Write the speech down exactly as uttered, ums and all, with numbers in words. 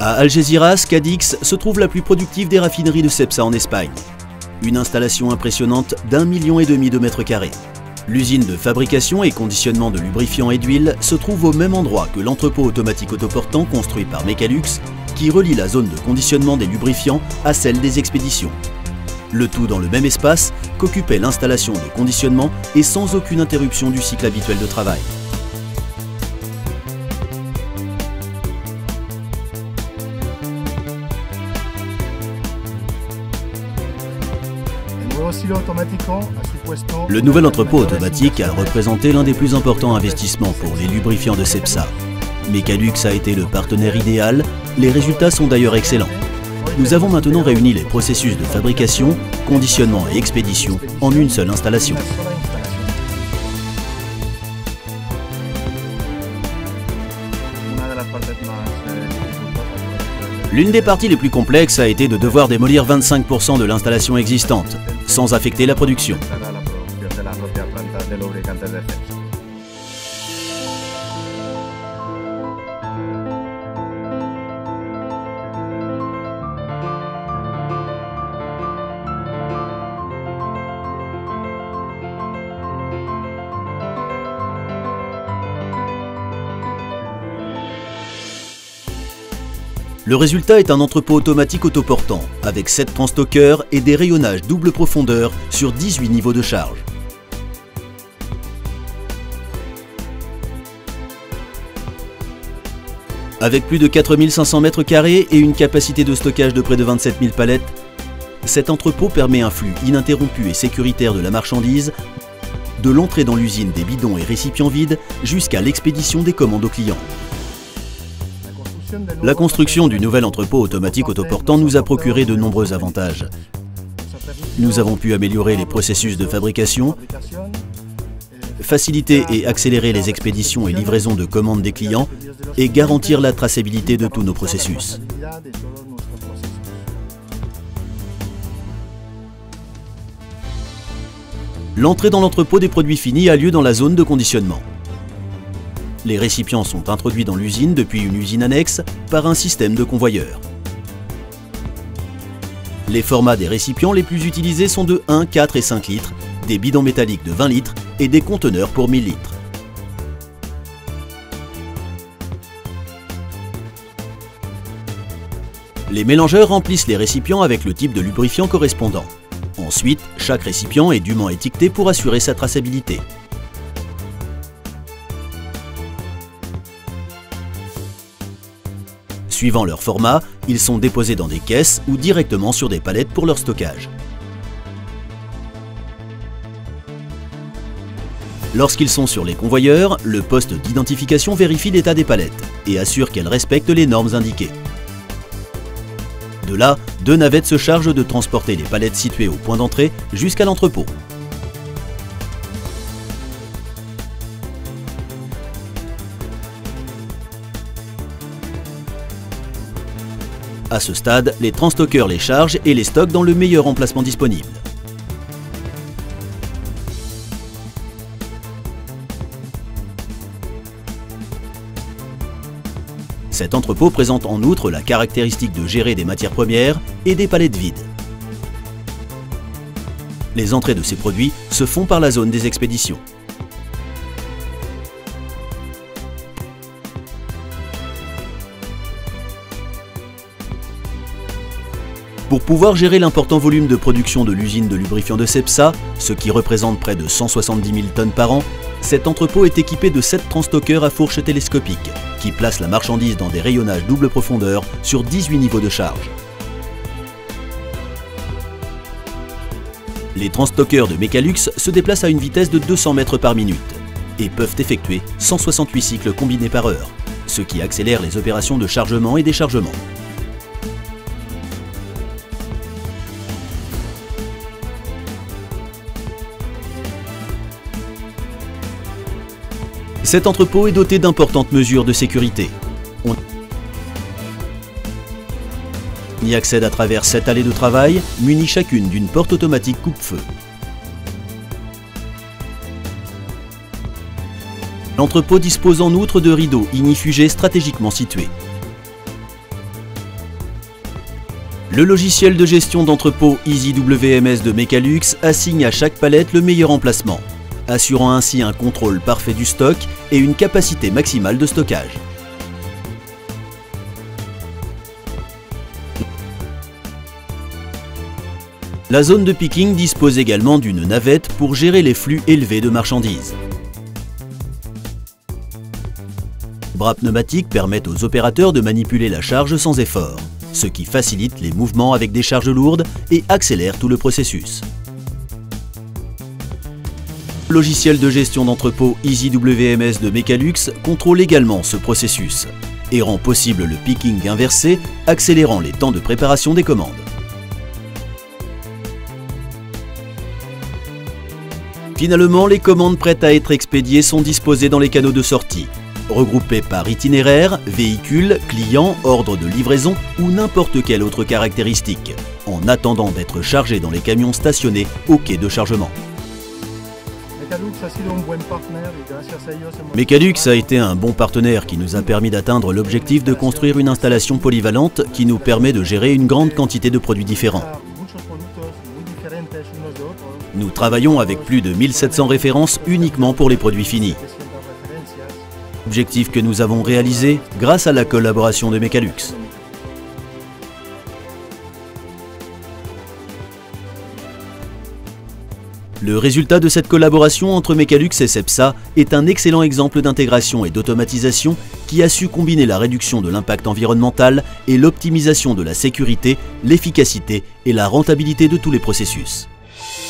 À Algeciras, Cadix se trouve la plus productive des raffineries de Cepsa en Espagne. Une installation impressionnante d'un million et demi de mètres carrés. L'usine de fabrication et conditionnement de lubrifiants et d'huile se trouve au même endroit que l'entrepôt automatique autoportant construit par Mecalux, qui relie la zone de conditionnement des lubrifiants à celle des expéditions. Le tout dans le même espace qu'occupait l'installation de conditionnement et sans aucune interruption du cycle habituel de travail. Le nouvel entrepôt automatique a représenté l'un des plus importants investissements pour les lubrifiants de Cepsa. Mecalux a été le partenaire idéal, les résultats sont d'ailleurs excellents. Nous avons maintenant réuni les processus de fabrication, conditionnement et expédition en une seule installation. L'une des parties les plus complexes a été de devoir démolir vingt-cinq pour cent de l'installation existante, sans affecter la production. Le résultat est un entrepôt automatique autoportant, avec sept transstockers et des rayonnages double profondeur sur dix-huit niveaux de charge. Avec plus de quatre mille cinq cents mètres carrés et une capacité de stockage de près de vingt-sept mille palettes, cet entrepôt permet un flux ininterrompu et sécuritaire de la marchandise, de l'entrée dans l'usine des bidons et récipients vides jusqu'à l'expédition des commandes aux clients. La construction du nouvel entrepôt automatique autoportant nous a procuré de nombreux avantages. Nous avons pu améliorer les processus de fabrication, faciliter et accélérer les expéditions et livraisons de commandes des clients et garantir la traçabilité de tous nos processus. L'entrée dans l'entrepôt des produits finis a lieu dans la zone de conditionnement. Les récipients sont introduits dans l'usine depuis une usine annexe par un système de convoyeur. Les formats des récipients les plus utilisés sont de un, quatre et cinq litres, des bidons métalliques de vingt litres et des conteneurs pour mille litres. Les mélangeurs remplissent les récipients avec le type de lubrifiant correspondant. Ensuite, chaque récipient est dûment étiqueté pour assurer sa traçabilité. Suivant leur format, ils sont déposés dans des caisses ou directement sur des palettes pour leur stockage. Lorsqu'ils sont sur les convoyeurs, le poste d'identification vérifie l'état des palettes et assure qu'elles respectent les normes indiquées. De là, deux navettes se chargent de transporter les palettes situées au point d'entrée jusqu'à l'entrepôt. À ce stade, les transstockers les chargent et les stockent dans le meilleur emplacement disponible. Cet entrepôt présente en outre la caractéristique de gérer des matières premières et des palettes vides. Les entrées de ces produits se font par la zone des expéditions. Pour pouvoir gérer l'important volume de production de l'usine de lubrifiants de Cepsa, ce qui représente près de cent soixante-dix mille tonnes par an, cet entrepôt est équipé de sept transstockers à fourche télescopique, qui placent la marchandise dans des rayonnages double profondeur sur dix-huit niveaux de charge. Les transstockers de Mecalux se déplacent à une vitesse de deux cents mètres par minute et peuvent effectuer cent soixante-huit cycles combinés par heure, ce qui accélère les opérations de chargement et déchargement. Cet entrepôt est doté d'importantes mesures de sécurité. On y accède à travers sept allées de travail, munies chacune d'une porte automatique coupe-feu. L'entrepôt dispose en outre de rideaux ignifugés stratégiquement situés. Le logiciel de gestion d'entrepôt EasyWMS de Mechalux assigne à chaque palette le meilleur emplacement, assurant ainsi un contrôle parfait du stock et une capacité maximale de stockage. La zone de picking dispose également d'une navette pour gérer les flux élevés de marchandises. Les bras pneumatiques permettent aux opérateurs de manipuler la charge sans effort, ce qui facilite les mouvements avec des charges lourdes et accélère tout le processus. Le logiciel de gestion d'entrepôt EasyWMS de Mechalux contrôle également ce processus et rend possible le picking inversé, accélérant les temps de préparation des commandes. Finalement, les commandes prêtes à être expédiées sont disposées dans les canaux de sortie, regroupées par itinéraire, véhicule, client, ordre de livraison ou n'importe quelle autre caractéristique, en attendant d'être chargées dans les camions stationnés au quai de chargement. Mechalux a été un bon partenaire qui nous a permis d'atteindre l'objectif de construire une installation polyvalente qui nous permet de gérer une grande quantité de produits différents. Nous travaillons avec plus de mille sept cents références uniquement pour les produits finis. Objectif que nous avons réalisé grâce à la collaboration de Mechalux. Le résultat de cette collaboration entre Mechalux et Cepsa est un excellent exemple d'intégration et d'automatisation qui a su combiner la réduction de l'impact environnemental et l'optimisation de la sécurité, l'efficacité et la rentabilité de tous les processus.